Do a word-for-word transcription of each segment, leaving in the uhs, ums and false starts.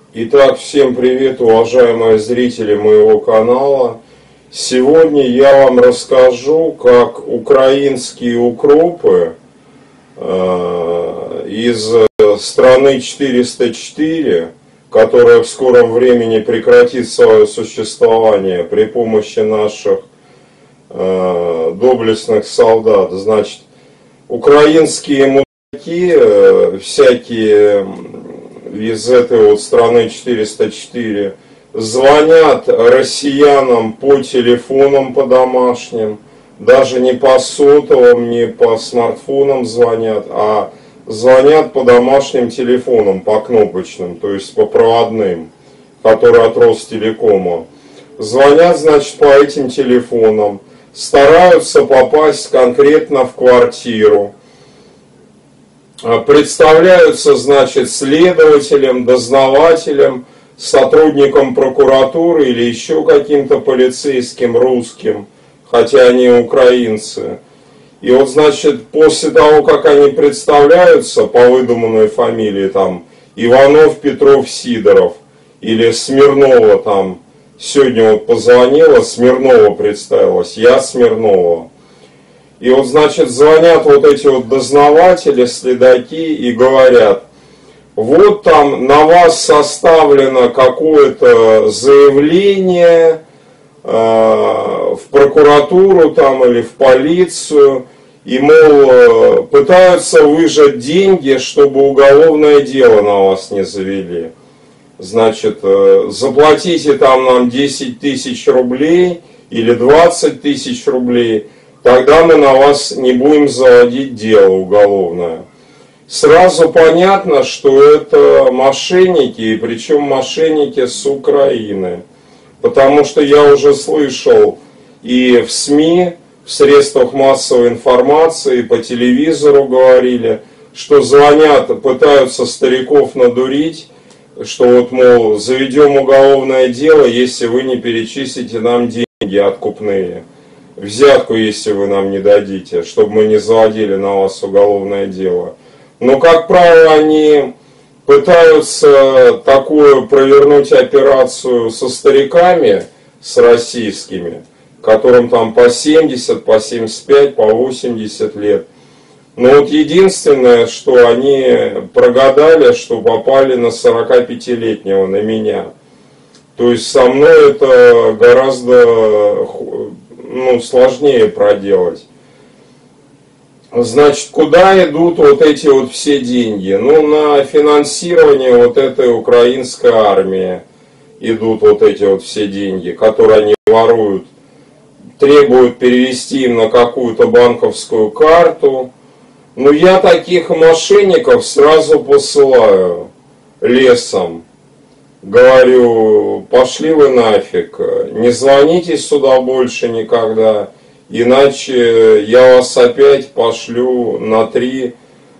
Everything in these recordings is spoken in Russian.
Итак, всем привет, уважаемые зрители моего канала. Сегодня я вам расскажу, как украинские укропы э, из страны четыреста четыре, которая в скором времени прекратит свое существование при помощи наших э, доблестных солдат, значит, украинские мудаки, э, всякие из этой вот страны четыреста четыре, звонят россиянам по телефонам, по домашним, даже не по сотовым, не по смартфонам звонят, а звонят по домашним телефонам, по кнопочным, то есть по проводным, которые от Ростелекома. Звонят, значит, по этим телефонам, стараются попасть конкретно в квартиру. Представляются, значит, следователем, дознавателем, сотрудником прокуратуры или еще каким-то полицейским русским, хотя они украинцы. И вот, значит, после того, как они представляются по выдуманной фамилии, там, Иванов, Петров, Сидоров, или Смирнова, там, сегодня вот позвонила, Смирнова представилась, я Смирнова. И вот, значит, звонят вот эти вот дознаватели, следаки и говорят: вот там на вас составлено какое-то заявление э, в прокуратуру там или в полицию, и, мол, пытаются выжать деньги, чтобы уголовное дело на вас не завели. Значит, э, заплатите там нам десять тысяч рублей или двадцать тысяч рублей, тогда мы на вас не будем заводить дело уголовное. Сразу понятно, что это мошенники, и причем мошенники с Украины. Потому что я уже слышал и в СМИ, в средствах массовой информации, по телевизору говорили, что звонят, пытаются стариков надурить, что вот, мол, заведем уголовное дело, если вы не перечислите нам деньги откупные. Взятку, если вы нам не дадите, чтобы мы не заводили на вас уголовное дело. Но, как правило, они пытаются такую провернуть операцию со стариками, с российскими, которым там по семьдесят, по семьдесят пять, по восемьдесят лет. Но вот единственное, что они прогадали, что попали на сорокапятилетнего, на меня. То есть со мной это гораздо... ну, сложнее проделать. Значит, куда идут вот эти вот все деньги? Ну, на финансирование вот этой украинской армии идут вот эти вот все деньги, которые они воруют, требуют перевести им на какую-то банковскую карту. Ну, я таких мошенников сразу посылаю лесом. Говорю: пошли вы нафиг, не звоните сюда больше никогда, иначе я вас опять пошлю на три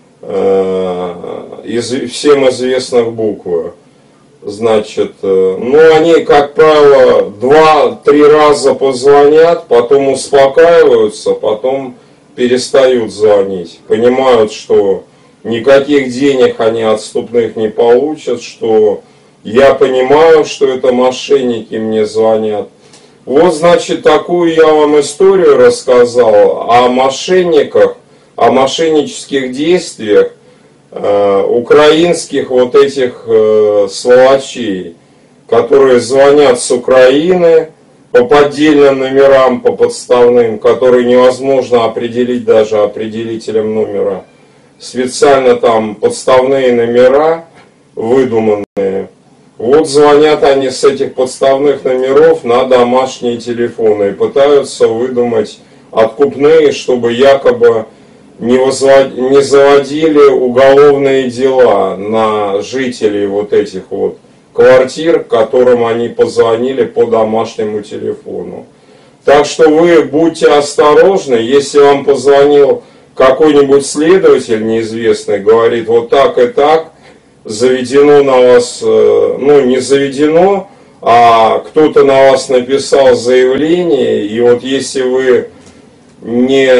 э, из, всем известных буквы. Значит, э, ну они, как правило, два-три раза позвонят, потом успокаиваются, потом перестают звонить. Понимают, что никаких денег они отступных не получат, что... Я понимаю, что это мошенники мне звонят. Вот, значит, такую я вам историю рассказал о мошенниках, о мошеннических действиях э, украинских вот этих э, сволочей, которые звонят с Украины по поддельным номерам, по подставным, которые невозможно определить даже определителем номера. Специально там подставные номера выдуманные. Вот звонят они с этих подставных номеров на домашние телефоны и пытаются выдумать откупные, чтобы якобы не, возвод... не заводили уголовные дела на жителей вот этих вот квартир, которым они позвонили по домашнему телефону. Так что вы будьте осторожны, если вам позвонил какой-нибудь следователь неизвестный, говорит: вот так и так, заведено на вас, ну не заведено, а кто-то на вас написал заявление, и вот если вы не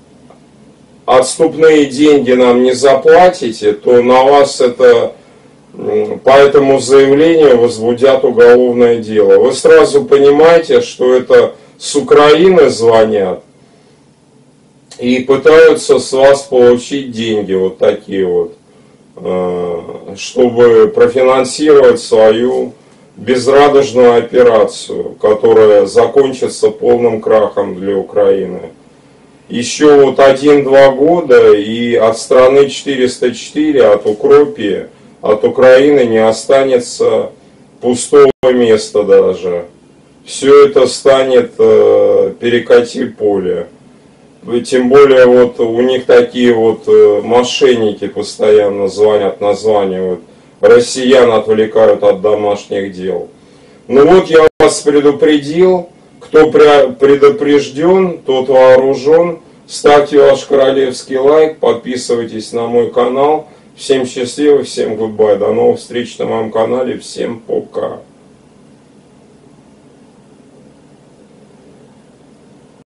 отступные деньги нам не заплатите, то на вас это по этому заявлению возбудят уголовное дело. Вы сразу понимаете, что это с Украины звонят и пытаются с вас получить деньги вот такие вот, чтобы профинансировать свою безрадужную операцию, которая закончится полным крахом для Украины. Еще вот один-два года, и от страны четыреста четыре, от Укропии, от Украины не останется пустого места даже. Все это станет э, перекати поле. Тем более вот у них такие вот э, мошенники постоянно звонят, названивают. Россиян отвлекают от домашних дел. Ну вот я вас предупредил. Кто предупрежден, тот вооружен. Ставьте ваш королевский лайк, подписывайтесь на мой канал. Всем счастливо, всем гудбай. До новых встреч на моем канале. Всем пока.